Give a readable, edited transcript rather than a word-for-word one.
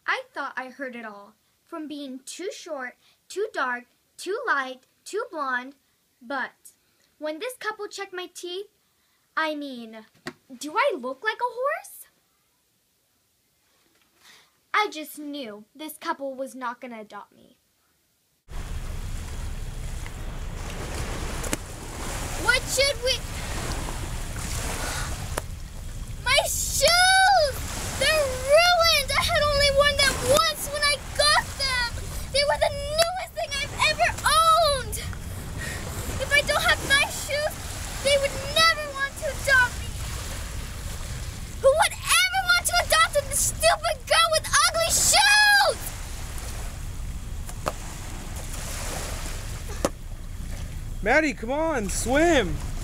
I thought I heard it all, from being too short, too dark, too light, too blonde. But when this couple checked my teeth, do I look like a horse? I just knew this couple was not going to adopt me. What should we... My shoes! They're ruined! I had only worn them once when I got them! They were the newest thing I've ever owned! If I don't have nice shoes, they would never want to adopt me! Who would ever want to adopt a stupid girl with ugly shoes? Maddie, come on, swim!